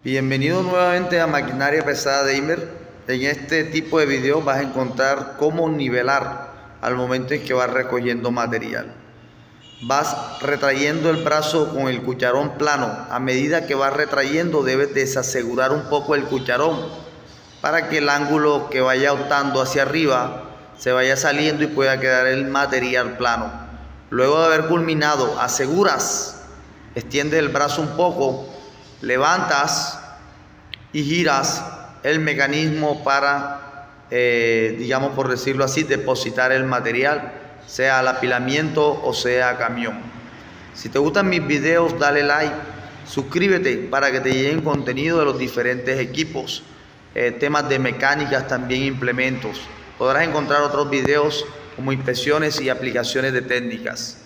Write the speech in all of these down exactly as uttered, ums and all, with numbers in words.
Bienvenido nuevamente a Maquinaria Pesada Daimler. En este tipo de videos vas a encontrar cómo nivelar al momento en que vas recogiendo material. Vas retrayendo el brazo con el cucharón plano. A medida que vas retrayendo debes desasegurar un poco el cucharón para que el ángulo que vaya optando hacia arriba se vaya saliendo y pueda quedar el material plano. Luego de haber culminado, aseguras, extiendes el brazo un poco, levantas y giras el mecanismo para, eh, digamos por decirlo así, depositar el material, sea al apilamiento o sea a camión. Si te gustan mis videos, dale like, suscríbete para que te lleguen contenido de los diferentes equipos, eh, temas de mecánicas, también implementos. Podrás encontrar otros videos como inspecciones y aplicaciones de técnicas.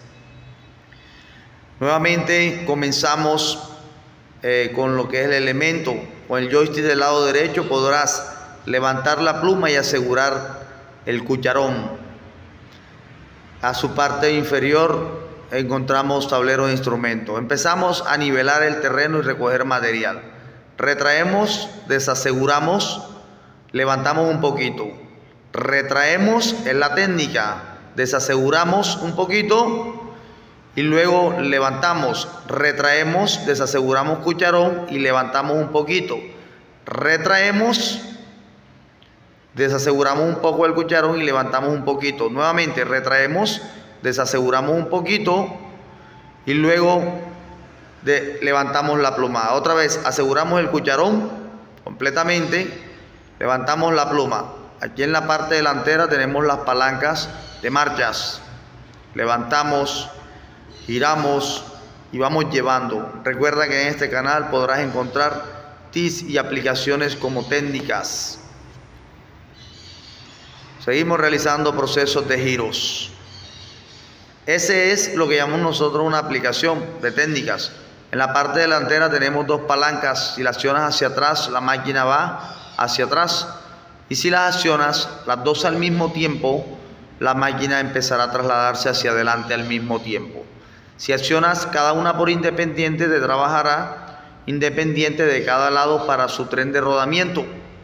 Nuevamente comenzamos eh, con lo que es el elemento. Con el joystick del lado derecho podrás levantar la pluma y asegurar el cucharón. A su parte inferior encontramos tablero de instrumentos. Empezamos a nivelar el terreno y recoger material. Retraemos, desaseguramos, levantamos un poquito. Retraemos en la técnica, desaseguramos un poquito y luego levantamos, retraemos, desaseguramos cucharón y levantamos un poquito. Retraemos, desaseguramos un poco el cucharón y levantamos un poquito. Nuevamente retraemos, desaseguramos un poquito y luego de, levantamos la pluma. Otra vez aseguramos el cucharón completamente, levantamos la pluma. Aquí en la parte delantera tenemos las palancas de marchas. Levantamos, giramos y vamos llevando. Recuerda que en este canal podrás encontrar tips y aplicaciones como técnicas. Seguimos realizando procesos de giros. Ese es lo que llamamos nosotros una aplicación de técnicas. En la parte delantera tenemos dos palancas. Si las accionas hacia atrás, la máquina va hacia atrás. Y si las accionas las dos al mismo tiempo, la máquina empezará a trasladarse hacia adelante al mismo tiempo. Si accionas cada una por independiente, te trabajará independiente de cada lado para su tren de rodamiento.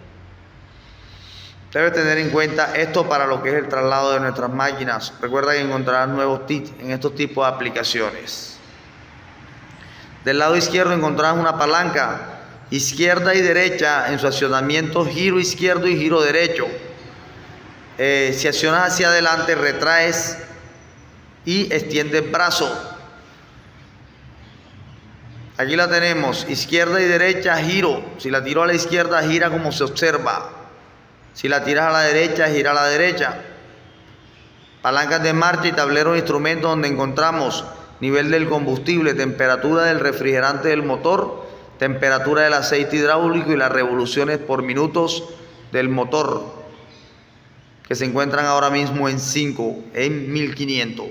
Debes tener en cuenta esto para lo que es el traslado de nuestras máquinas. Recuerda que encontrarás nuevos tips en estos tipos de aplicaciones. Del lado izquierdo encontrarás una palanca. Izquierda y derecha en su accionamiento, giro izquierdo y giro derecho. Eh, si accionas hacia adelante, retraes y extiendes el brazo. Aquí la tenemos, izquierda y derecha, giro. Si la tiro a la izquierda, gira como se observa. Si la tiras a la derecha, gira a la derecha. Palancas de marcha y tablero de instrumentos donde encontramos nivel del combustible, temperatura del refrigerante del motor, temperatura del aceite hidráulico y las revoluciones por minutos del motor, que se encuentran ahora mismo en cinco, en mil quinientos.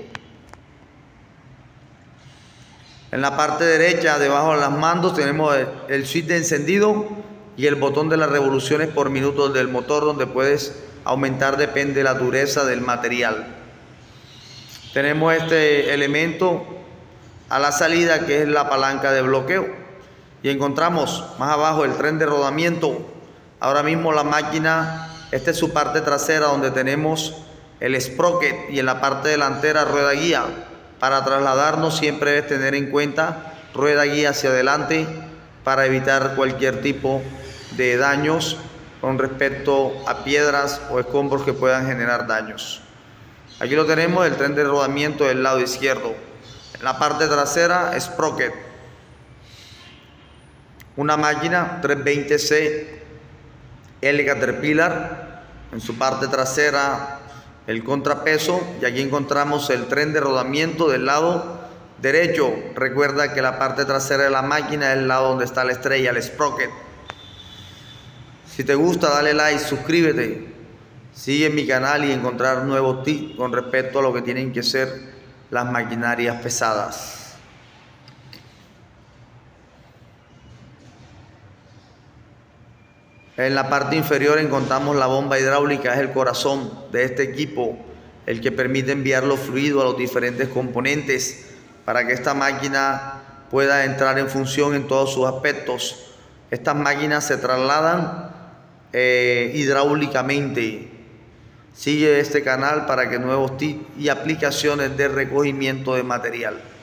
En la parte derecha, debajo de las mandos, tenemos el, el switch de encendido y el botón de las revoluciones por minutos del motor, donde puedes aumentar, depende de la dureza del material. Tenemos este elemento a la salida, que es la palanca de bloqueo. Y encontramos más abajo el tren de rodamiento. Ahora mismo la máquina, esta es su parte trasera donde tenemos el sprocket y en la parte delantera rueda guía. Para trasladarnos siempre debes tener en cuenta rueda guía hacia adelante para evitar cualquier tipo de daños con respecto a piedras o escombros que puedan generar daños. Aquí lo tenemos, el tren de rodamiento del lado izquierdo. En la parte trasera, sprocket. Una máquina trescientos veinte C L Caterpillar, en su parte trasera el contrapeso, y aquí encontramos el tren de rodamiento del lado derecho. Recuerda que la parte trasera de la máquina es el lado donde está la estrella, el sprocket. Si te gusta, dale like, suscríbete, sigue mi canal y encontrar nuevos tips con respecto a lo que tienen que ser las maquinarias pesadas. En la parte inferior encontramos la bomba hidráulica, es el corazón de este equipo, el que permite enviar los fluidos a los diferentes componentes para que esta máquina pueda entrar en función en todos sus aspectos. Estas máquinas se trasladan eh, hidráulicamente. Sigue este canal para que nuevos tips y aplicaciones de recogimiento de material.